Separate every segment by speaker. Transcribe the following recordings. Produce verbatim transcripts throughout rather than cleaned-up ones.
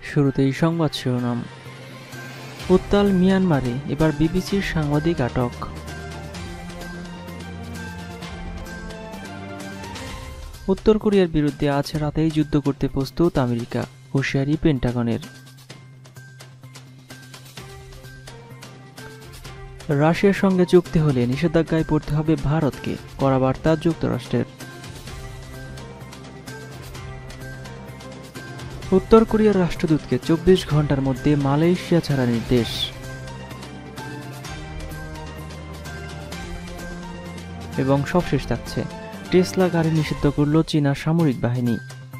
Speaker 1: শুরুতেই সংবাদ শিরোনাম। উত্তাল মিয়ানমারে, এবার বিবিসির সাংবাদিক আটক। উত্তর কোরিয়ার বিরুদ্ধে আজ রাতেই যুদ্ধ করতে প্রস্তুত আমেরিকা, হুঁশিয়ারি পেন্টাগনের। রাশিয়ার সঙ্গে চুক্তি হলে নিষেধাজ্ঞায় পড়তে হবে ভারতকে, কড়া বার্তা যুক্তরাষ্ট্রের। উত্তর কোরিয়ার রাষ্ট্রদূতকে চব্বিশ ঘন্টার মধ্যে মালয়েশিয়া ছাড়া নির্দেশ। এবং সবশেষ থাকছে, টেসলা গাড়ি নিষিদ্ধ করল চীনা সামরিক বাহিনী।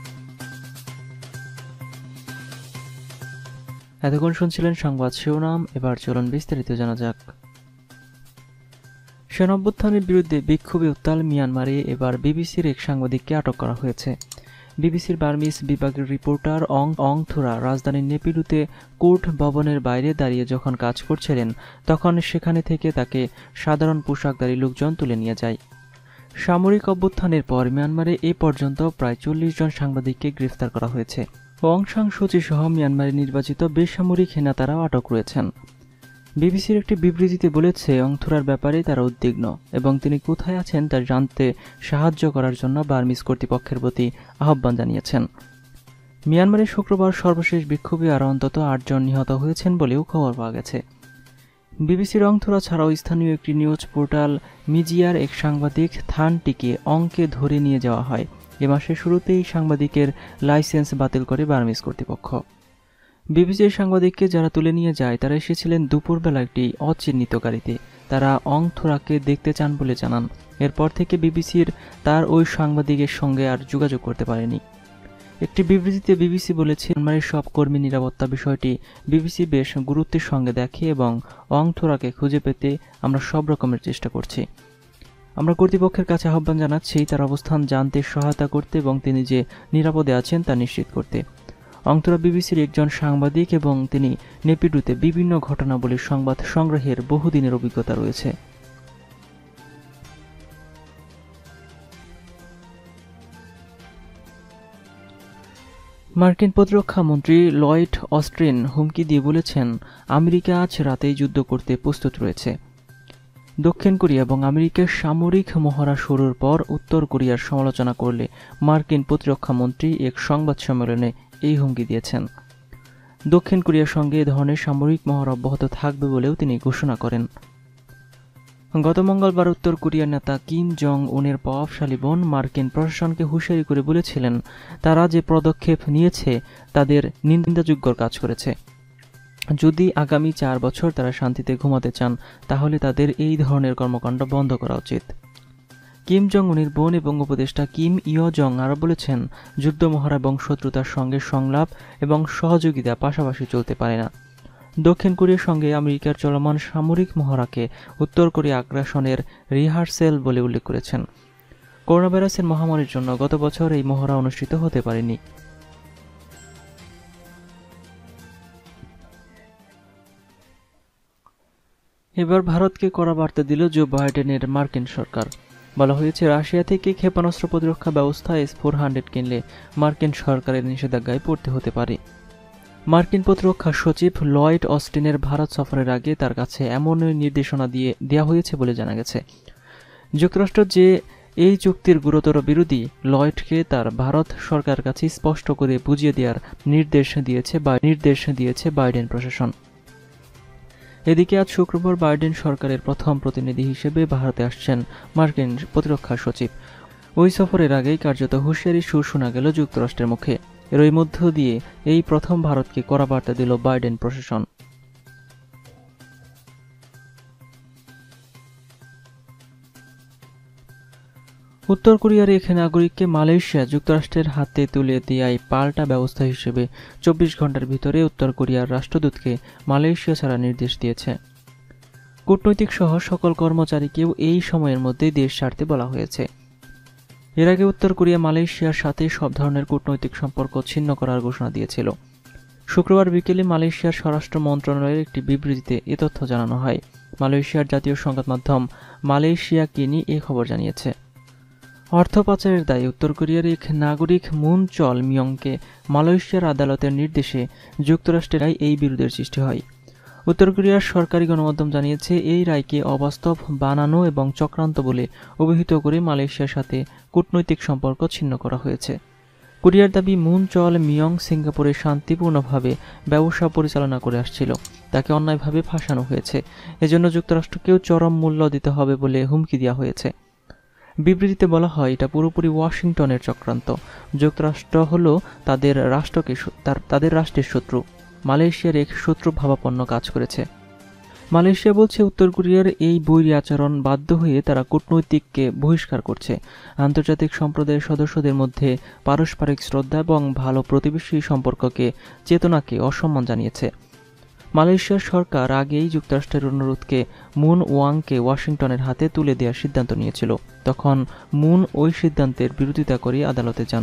Speaker 1: এতক্ষণ শুনছিলেন সংবাদ শিরোনাম, এবার চলুন বিস্তারিত জানা যাক। সেনাভ্যুত্থানের বিরুদ্ধে বিক্ষোভে উত্তাল মিয়ানমারে, এবার বিবিসির এক সাংবাদিককে আটক করা হয়েছে। বিবিসির বার্মিজ বিভাগের রিপোর্টার অং অং থুরা রাজধানীর নেপিডুতে কোর্ট ভবনের বাইরে দাঁড়িয়ে যখন কাজ করছিলেন, তখন সেখানে থেকে তাকে সাধারণ পোশাকধারী লোকজন তুলে নিয়ে যায়। সামরিক অভ্যুত্থানের পর মিয়ানমারে এ পর্যন্ত প্রায় চল্লিশ জন সাংবাদিককে গ্রেফতার করা হয়েছে। অং সান সুচি সহ মিয়ানমারে নির্বাচিত বেসামরিক নেতারাও আটক রয়েছেন। বিবিসির একটি বিবৃতিতে বলেছে, অং থুরার ব্যাপারে তারা উদ্বিগ্ন এবং তিনি কোথায় আছেন তা জানতে সাহায্য করার জন্য বার্মিজ কর্তৃপক্ষের প্রতি আহ্বান জানিয়েছেন। মিয়ানমারে শুক্রবার সর্বশেষ বিক্ষোভে আরও অন্তত আটজন নিহত হয়েছেন বলেও খবর পাওয়া গেছে। বিবিসির অং থুরা ছাড়াও স্থানীয় একটি নিউজ পোর্টাল মিজিয়ার এক সাংবাদিক থানটিকে অংকে ধরে নিয়ে যাওয়া হয়। এ মাসের শুরুতেই সাংবাদিকের লাইসেন্স বাতিল করে বার্মিজ কর্তৃপক্ষ। বিবিসির সাংবাদিককে যারা তুলে নিয়ে যায় তারা এসেছিলেন দুপুরবেলা একটি অচিহ্নিত গাড়িতে। তারা অং থুরাকে দেখতে চান বলে জানান। এরপর থেকে বিবিসির তার ওই সাংবাদিকের সঙ্গে আর যোগাযোগ করতে পারেনি। একটি বিবৃতিতে বিবিসি বলেছে, মিয়ানমারের সব কর্মী নিরাপত্তা বিষয়টি বিবিসি বেশ গুরুত্বের সঙ্গে দেখে এবং অং থুরাকে খুঁজে পেতে আমরা সব রকমের চেষ্টা করছি। আমরা কর্তৃপক্ষের কাছে আহ্বান জানাচ্ছি তার অবস্থান জানতে সহায়তা করতে এবং তিনি যে নিরাপদে আছেন তা নিশ্চিত করতে। অং থুরা বিবিসির একজন সাংবাদিক এবং তিনি নেপিডুতে বিভিন্ন ঘটনাবলীর সংবাদ সংগ্রহের বহুদিনের অভিজ্ঞতা রয়েছে। মার্কিন প্রতিরক্ষা মন্ত্রী লয়েড অস্টিন হুমকি দিয়ে বলেছেন, আমেরিকা আজ রাতেই যুদ্ধ করতে প্রস্তুত রয়েছে। দক্ষিণ কোরিয়া এবং আমেরিকার সামরিক মহড়া শুরুর পর উত্তর কোরিয়ার সমালোচনা করলে মার্কিন প্রতিরক্ষা মন্ত্রী এক সংবাদ সম্মেলনে এই হুমকি দিয়েছেন। দক্ষিণ কোরিয়ার সঙ্গে এ ধরনের সামরিক মহড়া অব্যাহত থাকবে বলেও তিনি ঘোষণা করেন। গত মঙ্গলবার উত্তর কোরিয়ার নেতা কিম জং উনের প্রভাবশালী বোন মার্কিন প্রশাসনকে হুঁশিয়ারি করে বলেছিলেন, তারা যে পদক্ষেপ নিয়েছে তাদের নিন্দাযোগ্য কাজ করেছে। যদি আগামী চার বছর তারা শান্তিতে ঘুমাতে চান তাহলে তাদের এই ধরনের কর্মকাণ্ড বন্ধ করা উচিত। কিম জং উনের বোন এবং উপদেষ্টা কিম ইয় জং আরও বলেছেন, যুদ্ধ মহড়া এবং শত্রুতার সঙ্গে সংলাপ এবং সহযোগিতা পাশাপাশি চলতে পারে না। দক্ষিণ কোরিয়ার সঙ্গে আমেরিকার চলমান সামরিক মহড়াকে উত্তর কোরিয়া আগ্রাসনের রিহার্সেল বলে উল্লেখ করেছেন। করোনা ভাইরাসের মহামারীর জন্য গত বছর এই মহড়া অনুষ্ঠিত হতে পারেনি। এবার ভারতকে কড়া বার্তা দিল জো বাইডেনের মার্কিন সরকার। বলা হয়েছে, রাশিয়া থেকে ক্ষেপণাস্ত্র প্রতিরক্ষা ব্যবস্থা এস ফোর হান্ড্রেড কিনলে মার্কিন সরকারের নিষেধাজ্ঞায় পড়তে হতে পারে। মার্কিন প্রতিরক্ষা সচিব লয়েড অস্টিনের ভারত সফরের আগে তার কাছে এমন নির্দেশনা দিয়ে দেওয়া হয়েছে বলে জানা গেছে। যুক্তরাষ্ট্র যে এই চুক্তির গুরুতর বিরোধী, লয়েডকে তার ভারত সরকারের কাছে স্পষ্ট করে বুঝিয়ে দেওয়ার নির্দেশ দিয়েছে বা নির্দেশ দিয়েছে বাইডেন প্রশাসন। এদিকে আজ শুক্রবার বাইডেন সরকারের প্রথম প্রতিনিধি হিসেবে ভারতে আসছেন মার্কিন প্রতিরক্ষা সচিব। ওই সফরের আগেই কার্যত হুঁশিয়ারি সুর শোনা গেল যুক্তরাষ্ট্রের মুখে। এর ওই মধ্য দিয়ে এই প্রথম ভারতকে কড়া বার্তা দিল বাইডেন প্রশাসন। উত্তর কোরিয়ার এক নাগরিককে মালয়েশিয়া যুক্তরাষ্ট্রের হাতে তুলে দেওয়ায় পাল্টা ব্যবস্থা হিসেবে চব্বিশ ঘন্টার ভিতরে উত্তর কোরিয়ার রাষ্ট্রদূতকে মালয়েশিয়া ছাড়া নির্দেশ দিয়েছে। কূটনৈতিক সহ সকল কর্মচারীকেও এই সময়ের মধ্যে দেশ ছাড়তে বলা হয়েছে। এর আগে উত্তর কোরিয়া মালয়েশিয়ার সাথে সব ধরনের কূটনৈতিক সম্পর্ক ছিন্ন করার ঘোষণা দিয়েছিল। শুক্রবার বিকেলে মালয়েশিয়ার স্বরাষ্ট্র মন্ত্রণালয়ের একটি বিবৃতিতে এ তথ্য জানানো হয়। মালয়েশিয়ার জাতীয় সংবাদ মাধ্যম মালয়েশিয়া কিনি এ খবর জানিয়েছে। অর্থ পাচারের দায়ে উত্তর কোরিয়ার এক নাগরিক মুন চল মিয়ংকে মালয়েশিয়ার আদালতের নির্দেশে যুক্তরাষ্ট্রের রায় এই বিরোধের সৃষ্টি হয়। উত্তর কোরিয়ার সরকারি গণমাধ্যম জানিয়েছে, এই রায়কে অবাস্তব, বানানো এবং চক্রান্ত বলে অভিহিত করে মালয়েশিয়ার সাথে কূটনৈতিক সম্পর্ক ছিন্ন করা হয়েছে। কোরিয়ার দাবি, মুন চল মিয়ং সিঙ্গাপুরে শান্তিপূর্ণভাবে ব্যবসা পরিচালনা করে আসছিল, তাকে অন্যায়ভাবে ফাঁসানো হয়েছে, এজন্য যুক্তরাষ্ট্রকেও চরম মূল্য দিতে হবে বলে হুমকি দেওয়া হয়েছে। বিবৃতিতে বলা হয়, এটা পুরোপুরি ওয়াশিংটনের চক্রান্ত। যুক্তরাষ্ট্র হল তাদের রাষ্ট্রকে তাদের রাষ্ট্রের শত্রু। মালয়েশিয়ার এক শত্রু ভাবাপন্ন কাজ করেছে। মালয়েশিয়া বলছে, উত্তর কোরিয়ার এই বৈরী আচরণ বাধ্য হয়ে তারা কূটনৈতিককে বহিষ্কার করছে, আন্তর্জাতিক সম্প্রদায়ের সদস্যদের মধ্যে পারস্পরিক শ্রদ্ধা এবং ভালো প্রতিবেশী সম্পর্ককে চেতনাকে অসম্মান জানিয়েছে। মালয়েশিয়ার সরকার আগেই যুক্তরাষ্ট্রের অনুরোধকে মুন ওয়াংকে ওয়াশিংটনের হাতে তুলে দেওয়ার সিদ্ধান্ত নিয়েছিল। তখন মুন ওই সিদ্ধান্তের বিরোধিতা করে আদালতে যান।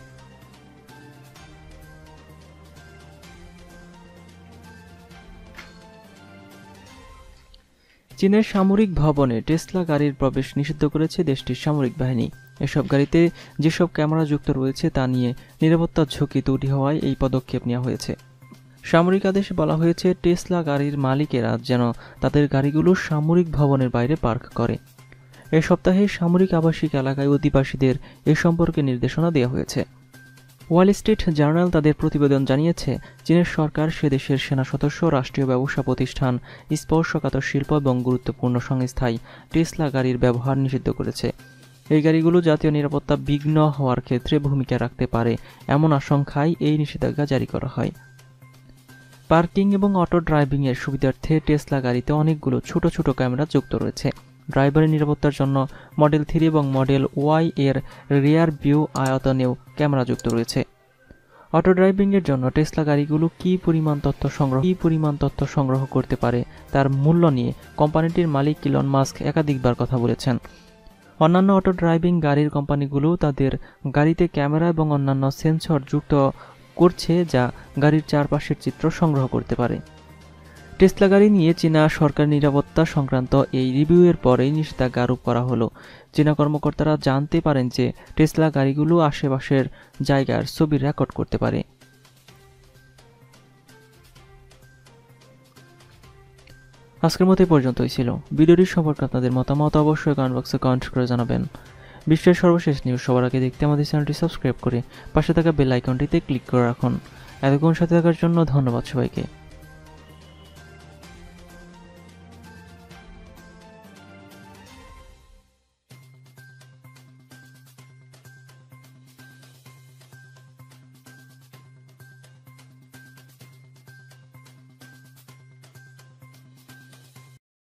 Speaker 1: চীনের সামরিক ভবনে টেসলা গাড়ির প্রবেশ নিষিদ্ধ করেছে দেশটির সামরিক বাহিনী। এসব গাড়িতে যেসব ক্যামেরা যুক্ত রয়েছে তা নিয়ে নিরাপত্তার ঝুঁকি তৈরি হওয়ায় এই পদক্ষেপ নেওয়া হয়েছে। সামরিক আদেশে বলা হয়েছে, টেসলা গাড়ির মালিকেরা যেন তাদের গাড়িগুলো সামরিক ভবনের বাইরে পার্ক করে। এ সপ্তাহে সামরিক আবাসিক এলাকায় অধিবাসীদের এ সম্পর্কে নির্দেশনা দেওয়া হয়েছে। ওয়াল স্ট্রিট জার্নাল তাদের প্রতিবেদন জানিয়েছে, চীনের সরকার সে দেশের সেনা সদস্য, রাষ্ট্রীয় ব্যবসা প্রতিষ্ঠান, স্পর্শকাতর শিল্প এবং গুরুত্বপূর্ণ সংস্থায় টেসলা গাড়ির ব্যবহার নিষিদ্ধ করেছে। এই গাড়িগুলো জাতীয় নিরাপত্তা বিঘ্ন হওয়ার ক্ষেত্রে ভূমিকা রাখতে পারে এমন আশঙ্কায় এই নিষেধাজ্ঞা জারি করা হয়। পার্কিং এবং অটো ড্রাইভিং এর সুবিধার্থে টেসলা গাড়িতে অনেকগুলো ছোট ছোট ক্যামেরা যুক্ত রয়েছে। ড্রাইভারের নিরাপত্তার জন্য মডেল থ্রি এবং মডেল ওয়াই এর রিয়ার ভিউ আয়তনেও ক্যামেরা যুক্ত রয়েছে। অটো ড্রাইভিং এর জন্য টেসলা গাড়িগুলো কি পরিমাণ তথ্য সংগ্রহ কি পরিমাণ তথ্য সংগ্রহ করতে পারে তার মূল্য নিয়ে কোম্পানিটির মালিক ইলন মাস্ক একাধিকবার কথা বলেছেন। অন্যান্য অটো ড্রাইভিং গাড়ির কোম্পানিগুলো তাদের গাড়িতে ক্যামেরা এবং অন্যান্য সেন্সর যুক্ত করছে, যা গাড়ির চারপাশের চিত্র সংগ্রহ করতে পারে। টেসলা গাড়ি নিয়ে চীনা সরকার নিরাপত্তা সংক্রান্ত এই রিভিউয়ের পরেই নিষেধাজ্ঞা আরোপ করা হলো। চীনা কর্মকর্তারা জানতে পারেন যে টেসলা গাড়িগুলো আশেপাশের জায়গার ছবি রেকর্ড করতে পারে। আজকের মতো পর্যন্তই ছিল। ভিডিওটি সম্পর্কে আপনাদের মতামত অবশ্যই কমেন্ট বক্সে কমেন্ট করে জানাবেন। বিশ্বের সর্বশেষ নিউজ সবার আগে দেখতে আমাদের চ্যানেলটি সাবস্ক্রাইব করে পাশে থাকা বেল আইকনটিতে ক্লিক করে রাখুন। এতক্ষণ সাথে থাকার জন্য ধন্যবাদ সবাইকে।